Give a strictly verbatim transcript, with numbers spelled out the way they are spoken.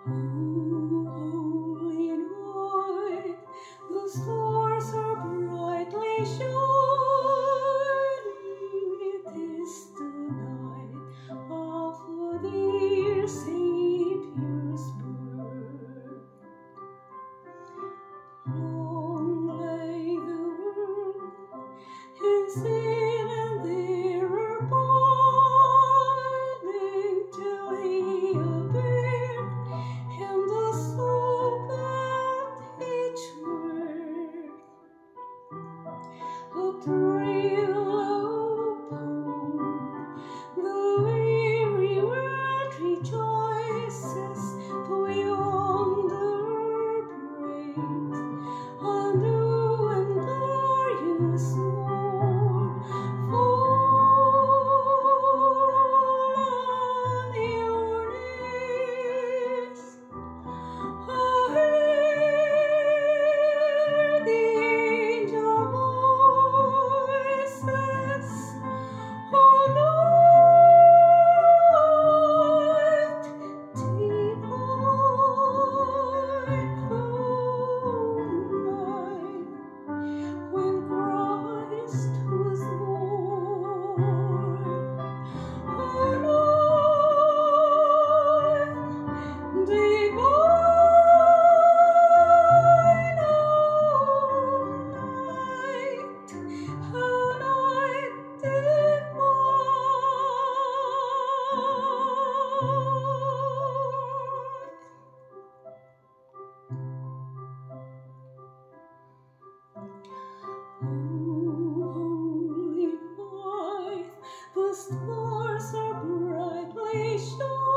Holy night, the stars are brightly shining. It is the night of the dear Savior's birth. Long lay the world in sin and error pining, till He appeared in the soul that each word. A thrill of hope, the weary world rejoices, for yonder breaks a new and glorious morn. Fall on your knees, hear the angel voices. Oh, night divine, oh, night when Christ was born. Oh, night divine, oh, night, oh, night divine. Holy night, the stars are brightly shining.